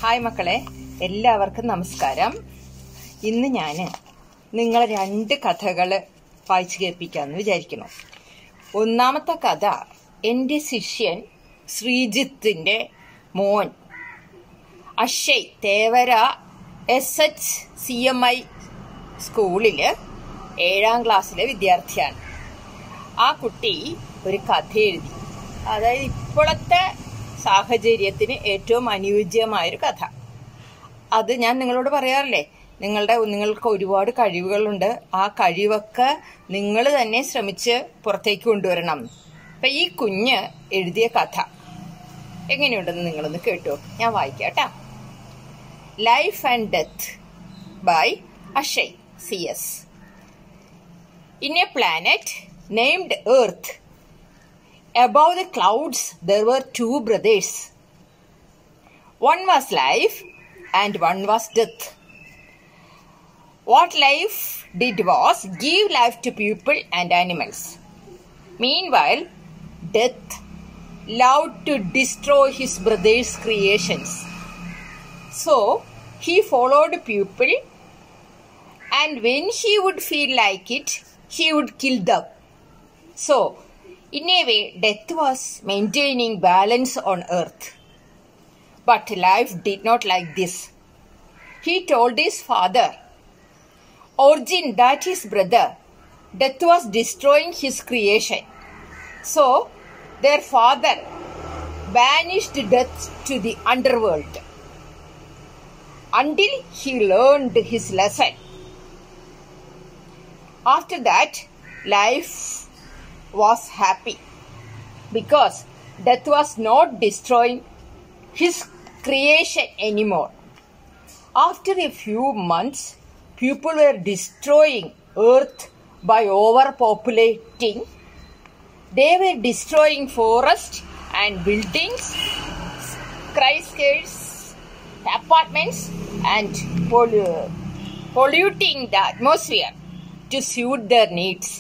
Hi മക്കളെ, എല്ലാവർക്കും നമസ്കാരം. ഇന്ന് ഞാൻ നിങ്ങളെ 2 കഥകൾ വായിച്ചു കേൾപ്പിക്കാമെന്ന് വിചാരിക്കുന്നു. ഒന്നാമത്തെ കഥ എൻ്റെ ശിഷ്യൻ ശ്രീജിത്തിൻ്റെ മോൻ അക്ഷയ് തേവര SHCMI സ്കൂളിൽ 7ാം ക്ലാസ്സിലെ വിദ്യാർത്ഥിയാണ്. ആ കുട്ടി ഒരു കഥ എഴുതി. അതായത് ഇപ്പോഴത്തെ സാഹചര്യത്തിന് ഏറ്റവും അനുയോജ്യമായൊരു കഥ. അത് ഞാൻ നിങ്ങളോട് പറയാറില്ലേ, നിങ്ങൾക്ക് ഒരുപാട് കഴിവുകളുണ്ട്, ആ കഴിവൊക്കെ നിങ്ങൾ തന്നെ ശ്രമിച്ച് പുറത്തേക്ക് കൊണ്ടുവരണം. അപ്പം ഈ കുഞ്ഞ് എഴുതിയ കഥ എങ്ങനെയുണ്ടെന്ന് നിങ്ങളൊന്ന് കേട്ടോ. ഞാൻ വായിക്കാം കേട്ടോ. Life and death by Akshay CS. In a planet named Earth, above the clouds there were 2 brothers. One was life and one was death. What life did was give life to people and animals. Meanwhile, death loved to destroy his brother's creations. So, he followed people, and when he would feel like it, he would kill them. So, in a way, death was maintaining balance on earth. But life did not like this. He told his father, Origin, that his brother, death was destroying his creation. So, their father banished death to the underworld until he learned his lesson. After that, life was happy because death was not destroying his creation anymore. After a few months, people were destroying earth by overpopulating. They were destroying forests and buildings, skyscrapers, apartments, and polluting the atmosphere to suit their needs.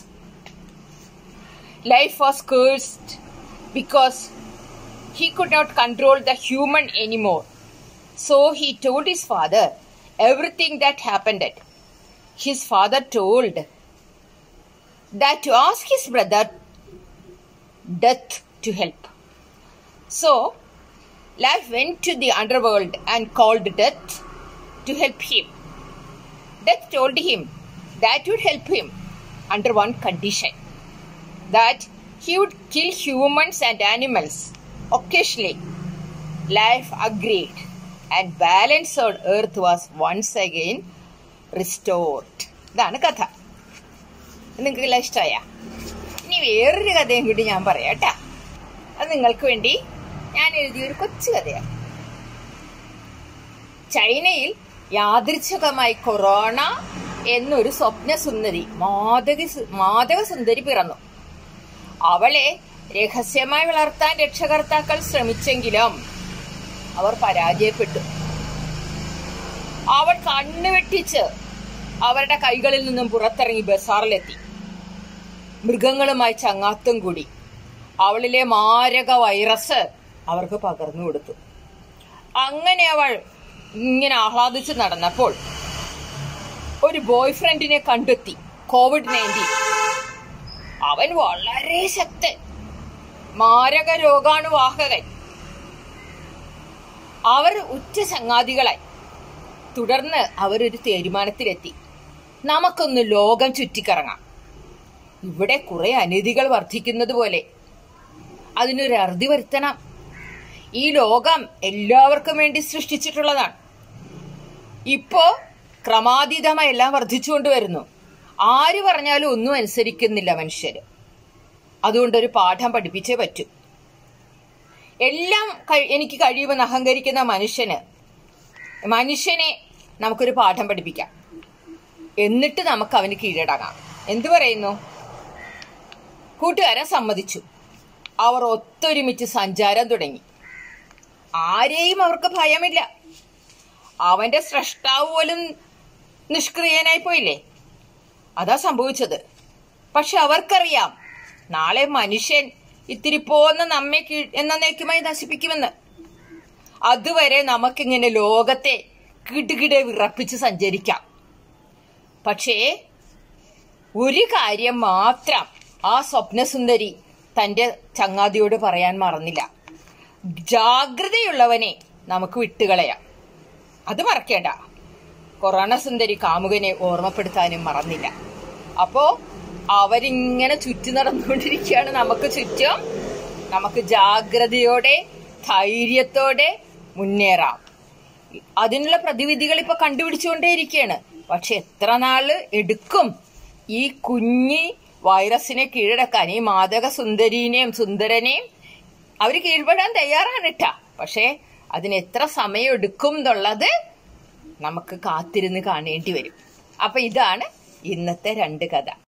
Life was cursed because he could not control the human anymore. So he told his father everything that happened. His father told that to ask his brother Death to help. So life went to the underworld and called Death to help him. Death told him that would help him under one condition, that he would kill humans and animals occasionally. Life agreed, and balance on earth was once again restored. ഇതാണ് കഥ. നിങ്ങൾക്കെല്ലാം ഇഷ്ടമായ? ഇനി വേറൊരു കഥയും കൂടി ഞാൻ പറയാം കേട്ടാ. അത് നിങ്ങൾക്ക് വേണ്ടി ഞാൻ എഴുതിയൊരു കൊച്ചു കഥയാണ്. ചൈനയിൽ യാദൃച്ഛികമായി കൊറോണ എന്നൊരു സ്വപ്നസുന്ദരി, മാദക സുന്ദരി പിറന്നു. അവളെ രഹസ്യമായി വളർത്താൻ രക്ഷകർത്താക്കൾ ശ്രമിച്ചെങ്കിലും അവർ പരാജയപ്പെട്ടു. അവൾ കണ്ണുവെട്ടിച്ച് അവരുടെ കൈകളിൽ നിന്നും പുറത്തിറങ്ങി ബസാറിലെത്തി. മൃഗങ്ങളുമായി ചങ്ങാത്തം കൂടി അവളിലെ മാരക വൈറസ് അവർക്ക് പകർന്നു കൊടുത്തു. അങ്ങനെ അവൾ ഇങ്ങനെ ആഹ്ലാദിച്ച് നടന്നപ്പോൾ ഒരു ബോയ് ഫ്രണ്ടിനെ കണ്ടെത്തി, COVID-19. അവൻ വളരെ ശക്തൻ, മാരക രോഗാണുവാഹകൻ. അവർ ഉറ്റ ചങ്ങാതികളായി. തുടർന്ന് അവരൊരു തീരുമാനത്തിലെത്തി, നമുക്കൊന്ന് ലോകം ചുറ്റിക്കറങ്ങാം. ഇവിടെ കുറെ അനീതികൾ വർദ്ധിക്കുന്നത് പോലെ അതിനൊരു അറുതി വരുത്തണം. ഈ ലോകം എല്ലാവർക്കും വേണ്ടി സൃഷ്ടിച്ചിട്ടുള്ളതാണ്. ഇപ്പോ ക്രമാതീതമായി എല്ലാം വർദ്ധിച്ചുകൊണ്ട് വരുന്നു. ആര് പറഞ്ഞാലും ഒന്നും അനുസരിക്കുന്നില്ല മനുഷ്യര്. അതുകൊണ്ടൊരു പാഠം പഠിപ്പിച്ചേ പറ്റൂ. എല്ലാം എനിക്ക് കഴിയുമെന്ന് അഹങ്കരിക്കുന്ന മനുഷ്യനെ നമുക്കൊരു പാഠം പഠിപ്പിക്കാം. എന്നിട്ട് നമുക്ക് അവന് കീഴടങ്ങാം. എന്തു പറയുന്നു? കൂട്ടുകാരൻ സമ്മതിച്ചു. അവർ ഒത്തൊരുമിച്ച് സഞ്ചാരം തുടങ്ങി. ആരെയും അവർക്ക് ഭയമില്ല. അവന്റെ സ്രഷ്ടാവ് പോലും നിഷ്ക്രിയനായി പോയില്ലേ? അതാ സംഭവിച്ചത്. പക്ഷെ അവർക്കറിയാം, നാളെ മനുഷ്യൻ ഇത്തിരി പോന്ന നമ്മെ എന്നേക്കുമായി നശിപ്പിക്കുമെന്ന്. അതുവരെ നമുക്കിങ്ങനെ ലോകത്തെ കിടുകിടെ വിറപ്പിച്ച് സഞ്ചരിക്കാം. പക്ഷേ ഒരു കാര്യം മാത്രം ആ സ്വപ്നസുന്ദരി തന്റെ ചങ്ങാതിയോട് പറയാൻ മറന്നില്ല. ജാഗ്രതയുള്ളവനെ നമുക്ക് വിട്ടുകളയാം. അത് മറക്കേണ്ട. കൊറോണ സുന്ദരി കാമുകനെ ഓർമ്മപ്പെടുത്താനും മറന്നില്ല. അപ്പോ അവരിങ്ങനെ ചുറ്റി നടന്നുകൊണ്ടിരിക്കുകയാണ് നമുക്ക് ചുറ്റും. നമുക്ക് ജാഗ്രതയോടെ ധൈര്യത്തോടെ മുന്നേറാം. അതിനുള്ള പ്രതിവിധികൾ ഇപ്പൊ കണ്ടുപിടിച്ചുകൊണ്ടേയിരിക്കുകയാണ്. പക്ഷെ എത്ര നാള് എടുക്കും ഈ കുഞ്ഞി വൈറസിനെ കീഴടക്കാൻ? ഈ മാദക സുന്ദരീനെയും സുന്ദരനെയും അവര് കീഴ്പ്പെടാൻ തയ്യാറാണ് ട്ടാ. പക്ഷെ അതിന് എത്ര സമയം എടുക്കും എന്നുള്ളത് നമുക്ക് കാത്തിരുന്ന് കാണേണ്ടി വരും. അപ്പൊ ഇതാണ് ഇന്നത്തെ 2 കഥ.